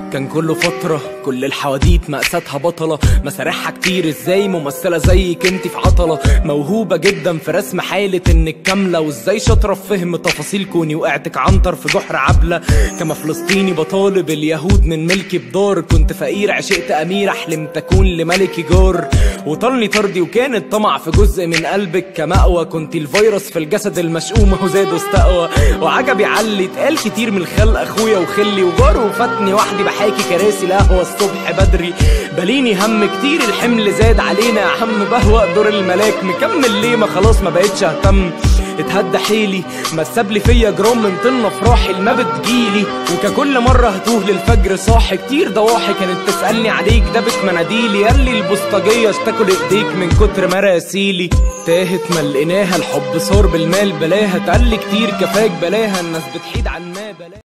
كان كله فترة كل الحواديت مأساتها بطلة، مسارحها كتير ازاي ممثلة زيك انتي في عطلة، موهوبة جدا في رسم حالة انك كاملة، وازاي شاطرة في فهم تفاصيل كوني وقعتك عنتر في جحر عبلة. كما فلسطيني بطالب اليهود من ملكي بدار، كنت فقير عشقت امير احلم تكون لملكي جار، وطالني طردي وكانت طمع في جزء من قلبك كمأوى، كنت الفيروس في الجسد المشؤوم اهو زاد واستقوى، وعجبي علي اتقال كتير من الخلق اخويا وخلي وجار، وفاتني وحدي بحاكي كراسي القهوة الصبح بدري، بليني هم كتير الحمل زاد علينا يا عم، بهوى دور الملاك مكمل ليه ما خلاص ما بقتش اهتم، اتهدى حيلي ما تسابلي فيا جرام من طن افراحي ما بتجيلي، وككل مرة هتوه للفجر صاحي كتير ضواحي كانت تسألني عليك دابت مناديلي، قالي البوسطجية اشتكوا لايديك من كتر مراسيلي، تاهت ما لقيناها الحب صار بالمال بلاها، اتقالي كتير كفاك بلاها الناس بتحيد عن ما بلاها.